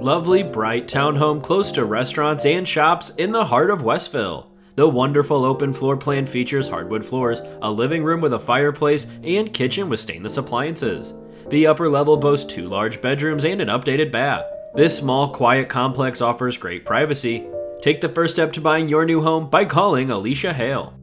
lovely, bright townhome close to restaurants and shops in the heart of Westville. The wonderful open floor plan features hardwood floors, a living room with a fireplace, and kitchen with stainless appliances. The upper level boasts 2 large bedrooms and an updated bath. This small, quiet complex offers great privacy. Take the first step to buying your new home by calling Alicia Hale.